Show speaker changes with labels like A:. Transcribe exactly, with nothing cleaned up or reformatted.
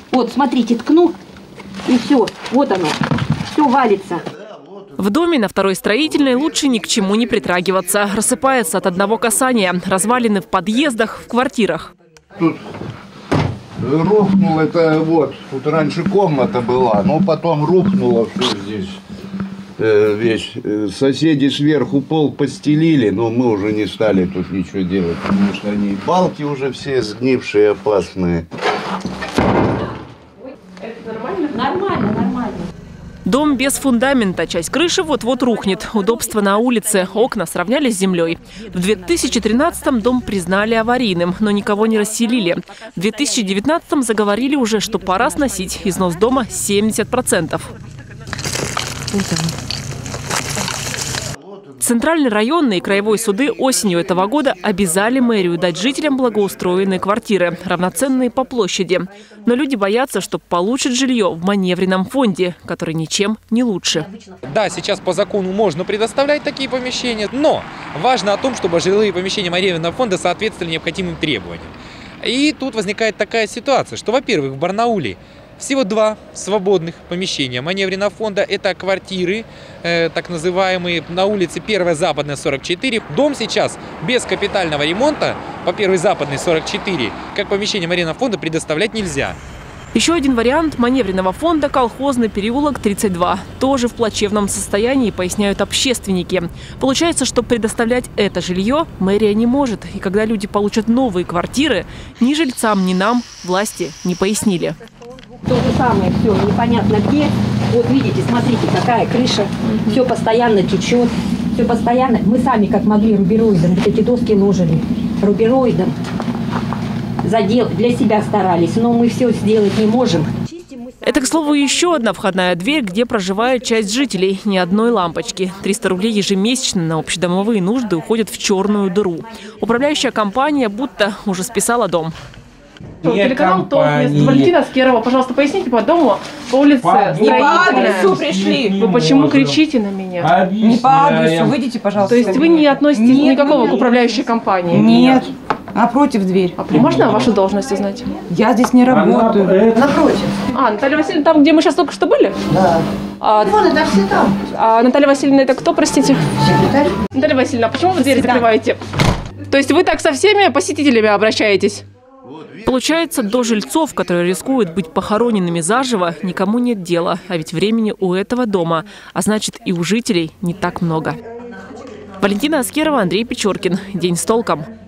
A: Вот, смотрите, ткну, и все. Вот оно. Все валится.
B: В доме на Второй Строительной лучше ни к чему не притрагиваться. Рассыпается от одного касания. Развалины в подъездах, в квартирах.
C: Тут рухнул это вот. Тут раньше комната была, но потом рухнуло все здесь. Э, весь. Соседи сверху пол постелили, но мы уже не стали тут ничего делать, потому что они балки уже все сгнившие, опасные.
A: Это нормально? Нормально, нормально.
B: Дом без фундамента. Часть крыши вот-вот рухнет. Удобства на улице. Окна сравняли с землей. В две тысячи тринадцатом дом признали аварийным, но никого не расселили. В две тысячи девятнадцатом заговорили уже, что пора сносить. Износ дома семьдесят процентов. Центральный районный и краевой суды осенью этого года обязали мэрию дать жителям благоустроенные квартиры, равноценные по площади. Но люди боятся, что получат жилье в маневренном фонде, который ничем не лучше.
D: Да, сейчас по закону можно предоставлять такие помещения, но важно о том, чтобы жилые помещения маневренного фонда соответствовали необходимым требованиям. И тут возникает такая ситуация, что, во-первых, в Барнауле всего два свободных помещения маневренного фонда. Это квартиры, э, так называемые, на улице первая Западная, сорок четыре. Дом сейчас без капитального ремонта по первой Западной, сорок четыре, как помещение маневренного фонда предоставлять нельзя.
B: Еще один вариант маневренного фонда – колхозный переулок тридцать два. Тоже в плачевном состоянии, поясняют общественники. Получается, что предоставлять это жилье мэрия не может. И когда люди получат новые квартиры, ни жильцам, ни нам власти не пояснили.
A: То же самое, все непонятно где. Вот видите, смотрите, какая крыша. Все постоянно течет. Все постоянно. Мы сами как могли рубероидом вот эти доски ложили. Рубероидом. Задел, для себя старались, но мы все сделать не можем.
B: Это, к слову, еще одна входная дверь, где проживает часть жителей. Ни одной лампочки. триста рублей ежемесячно на общедомовые нужды уходят в черную дыру. Управляющая компания будто уже списала дом.
E: Телеканал ТОП, Валентина Аскерова. Пожалуйста, поясните по дому, по улице
F: Не по адресу пришли.
E: Вы почему кричите на меня?
F: Не по адресу. Выйдите, пожалуйста.
E: То есть вы не относитесь
F: Нет,
E: никакого к управляющей компании?
F: Нет. Напротив дверь.
E: А можно вашу должность узнать?
F: Я здесь не работаю.
A: Напротив.
E: А, Наталья Васильевна, там, где мы сейчас только что были?
A: Да.
E: А,
A: Вон это все там.
E: а Наталья Васильевна, это кто, простите?
A: Секретарь.
E: Наталья Васильевна, а почему вы дверь
A: Всегда.
E: закрываете? То есть вы так со всеми посетителями обращаетесь?
B: Получается, до жильцов, которые рискуют быть похороненными заживо, никому нет дела. А ведь времени у этого дома, а значит и у жителей не так много. Валентина Аскерова, Андрей Печоркин. День с толком.